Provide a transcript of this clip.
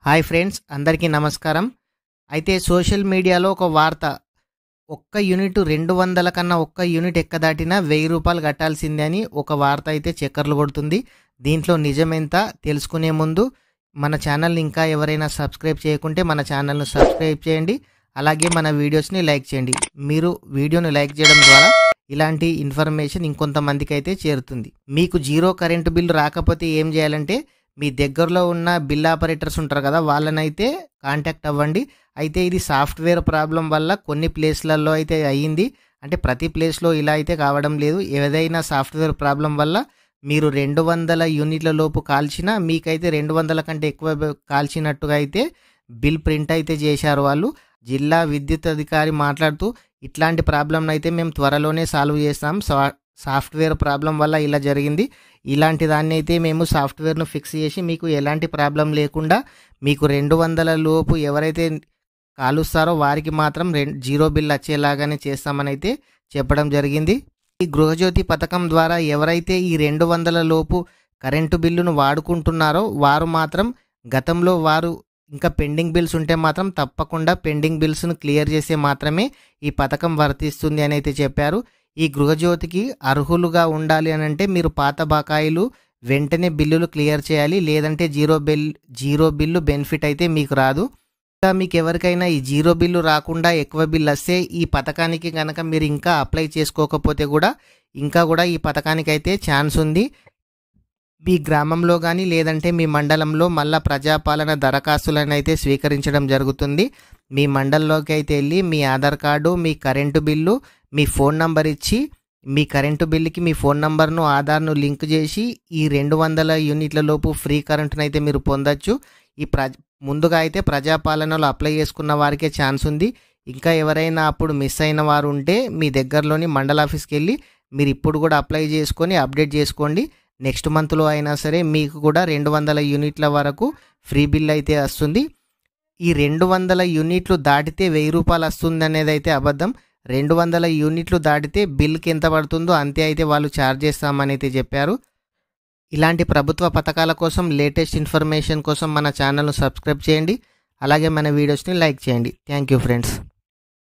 Hi friends, అందరికీ నమస్కారం. అయితే సోషల్ మీడియాలో ఒక వార్త, ఒక్క యూనిట్ 200 కన్నా ఒక్క యూనిట్ ఎక్కదాటినా ₹1000 కట్టాల్సిందే అని ఒక వార్త అయితే చక్కర్లు కొడుతుంది. దీంట్లో నిజమెంత తెలుసుకునే ముందు మన ఛానల్ని ఇంకా ఎవరైనా సబ్స్క్రైబ్ చేయకుంటే మన ఛానల్ను సబ్స్క్రైబ్ చేయండి. అలాగే మన వీడియోస్ని లైక్ చేయండి. మీరు వీడియోని లైక్ చేయడం ద్వారా ఇలాంటి ఇన్ఫర్మేషన్ ఇంకొంతమందికి అయితే చేరుతుంది. మీకు జీరో కరెంటు బిల్లు రాకపోతే ఏం చేయాలంటే, మీ దగ్గరలో ఉన్న బిల్ ఆపరేటర్స్ ఉంటారు కదా, వాళ్ళనైతే కాంటాక్ట్ అవ్వండి. అయితే ఇది సాఫ్ట్వేర్ ప్రాబ్లం వల్ల కొన్ని ప్లేస్లలో అయితే అయ్యింది. అంటే ప్రతి ప్లేస్లో ఇలా అయితే కావడం లేదు. ఏదైనా సాఫ్ట్వేర్ ప్రాబ్లం వల్ల మీరు 200 యూనిట్ల లోపు కాల్చినా మీకైతే 200 కంటే ఎక్కువ కాల్చినట్టుగా అయితే బిల్ ప్రింట్ అయితే చేశారు వాళ్ళు. జిల్లా విద్యుత్ అధికారి మాట్లాడుతూ, ఇట్లాంటి ప్రాబ్లంను అయితే మేము త్వరలోనే సాల్వ్ చేస్తాం. సాఫ్ట్వేర్ ప్రాబ్లం వల్ల ఇలా జరిగింది. ఇలాంటి దాన్ని అయితే మేము సాఫ్ట్వేర్ను ఫిక్స్ చేసి మీకు ఎలాంటి ప్రాబ్లం లేకుండా మీకు 200 లోపు ఎవరైతే కాలుస్తారో వారికి మాత్రం జీరో బిల్ వచ్చేలాగానే చేస్తామని అయితే చెప్పడం జరిగింది. ఈ గృహజ్యోతి పథకం ద్వారా ఎవరైతే ఈ 200 లోపు కరెంటు బిల్లును వాడుకుంటున్నారో వారు మాత్రం గతంలో వారు ఇంకా పెండింగ్ బిల్స్ ఉంటే మాత్రం తప్పకుండా పెండింగ్ బిల్స్ను క్లియర్ చేసే మాత్రమే ఈ పథకం వర్తిస్తుంది అని అయితే చెప్పారు. ఈ గృహజ్యోతికి అర్హులుగా ఉండాలి అని అంటే మీరు పాత బకాయిలు వెంటనే బిల్లులు క్లియర్ చేయాలి. లేదంటే జీరో బిల్లు బెనిఫిట్ అయితే మీకు రాదు. ఇంకా మీకు ఎవరికైనా ఈ జీరో బిల్లు రాకుండా ఎక్కువ బిల్లు వస్తే ఈ పథకానికి కనుక మీరు ఇంకా అప్లై చేసుకోకపోతే కూడా ఈ పథకానికి అయితే ఛాన్స్ ఉంది. మీ గ్రామంలో కానీ లేదంటే మీ మండలంలో మళ్ళా ప్రజాపాలన దరఖాస్తులను అయితే స్వీకరించడం జరుగుతుంది. మీ మండలంలోకి అయితే వెళ్ళి మీ ఆధార్ కార్డు, మీ కరెంటు బిల్లు, మీ ఫోన్ నంబర్ ఇచ్చి మీ కరెంటు బిల్లుకి మీ ఫోన్ నంబర్ను ఆధార్ను లింక్ చేసి ఈ 200 యూనిట్ల లోపు ఫ్రీ కరెంటును అయితే మీరు పొందొచ్చు. ముందుగా అయితే ప్రజాపాలనలో అప్లై చేసుకున్న వారికే ఛాన్స్ ఉంది. ఇంకా ఎవరైనా అప్పుడు మిస్ అయిన వారు ఉంటే మీ దగ్గరలోని మండల ఆఫీస్కి వెళ్ళి మీరు ఇప్పుడు కూడా అప్లై చేసుకొని అప్డేట్ చేసుకోండి. నెక్స్ట్ మంత్లో అయినా సరే మీకు కూడా 200 యూనిట్ల వరకు ఫ్రీ బిల్ అయితే వస్తుంది. ఈ 200 యూనిట్లు దాటితే ₹1000 వస్తుంది అనేది అయితే అబద్ధం. 200 యూనిట్లు దాటితే బిల్కి ఎంత పడుతుందో అంతే అయితే వాళ్ళు ఛార్జ్ చేస్తామని అయితే చెప్పారు. ఇలాంటి ప్రభుత్వ పథకాల కోసం లేటెస్ట్ ఇన్ఫర్మేషన్ కోసం మన ఛానల్ను సబ్స్క్రైబ్ చేయండి. అలాగే మన వీడియోస్ని లైక్ చేయండి. Thank you friends.